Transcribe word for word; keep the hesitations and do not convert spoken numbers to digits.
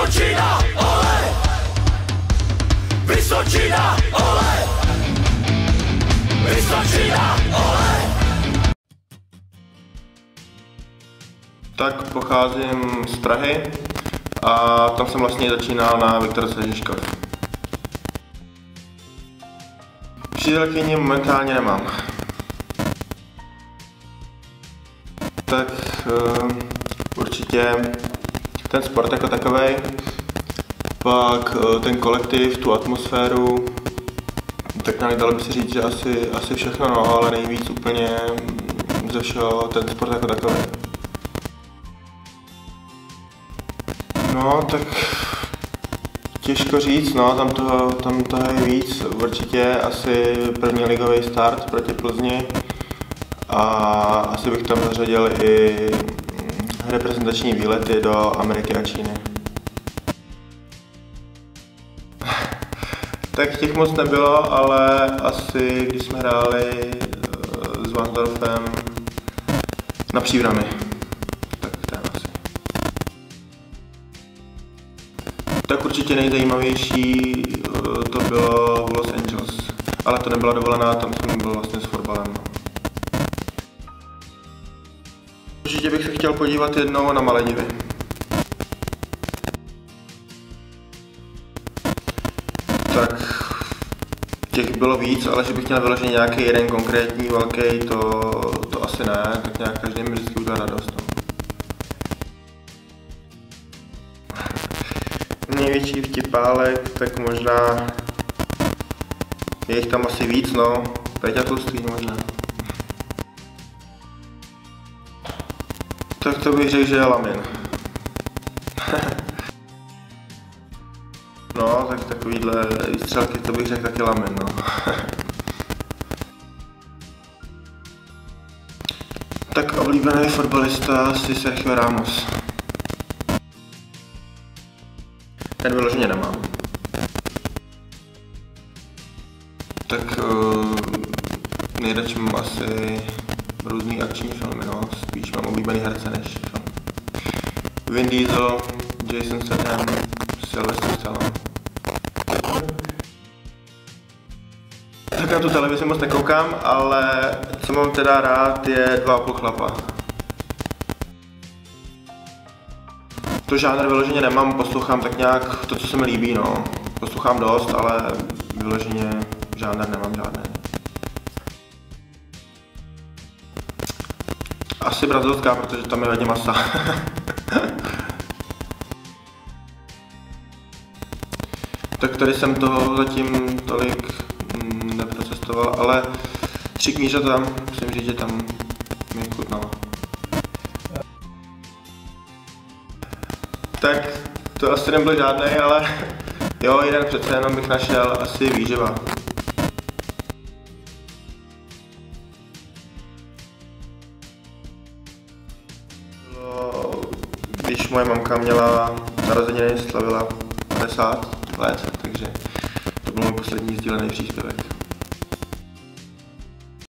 Vysočina, ole! Vysočina, ole! Vysočina, ole! Tak pocházím z Prahy a tam jsem vlastně začínal na Viktorce Žižkov. Přítelkyni momentálně nemám. Tak uh, určitě ten sport jako takovej, pak uh, ten kolektiv, tu atmosféru, tak nějak dalo by se říct, že asi, asi všechno, no, ale nejvíc úplně ze všeho ten sport jako takový. No, tak těžko říct, no, tam toho, tam toho je víc. Určitě asi první ligový start proti Plzni a asi bych tam zařadil i reprezentační výlety do Ameriky a Číny. Tak těch moc nebylo, ale asi když jsme hráli s Varnsdorfem na Příbrami. Tak určitě nejzajímavější to bylo v Los Angeles, ale to nebyla dovolená, tam jsem byl vlastně s fotbalem. Určitě bych se chtěl podívat jednou na Maledivy. Tak těch bylo víc, ale že bych měl vyloženě nějaký jeden konkrétní velký, to, to asi ne, tak nějak každý mi vždycky udělá radost. No. Největší vtipálek, tak možná je jich tam asi víc, no, Peťa Tlustý možná. Tak to bych řekl, že je Lamin. No, tak takovýhle výstřelky, to bych řekl taky Lamin, no. Tak oblíbený fotbalista asi Sergio Ramos. Ten vyloženě nemám. Tak uh, nejradši mám asi různý akční filmy, no. Spíš mám oblíbený herce než film. Vin Diesel, Jason Statham, Sylvester Stallone. Tak na tu televizi moc nekoukám, ale co mám teda rád je Dva a půl chlapa. To žánr vyloženě nemám, poslouchám tak nějak to, co se mi líbí, no. Poslouchám dost, ale vyloženě žánr nemám žádný. Asi brazilská, protože tam je hodně masa. Tak tady jsem toho zatím tolik mm, neprocestoval, ale Tři knížata, musím říct, že tam mi chutnalo. Tak to asi nebyl žádný, ale jo, jeden přece jenom bych našel asi Výživa. Bylo, když moje mamka měla narozeniny, slavila padesát let, takže to byl můj poslední sdílený příspěvek.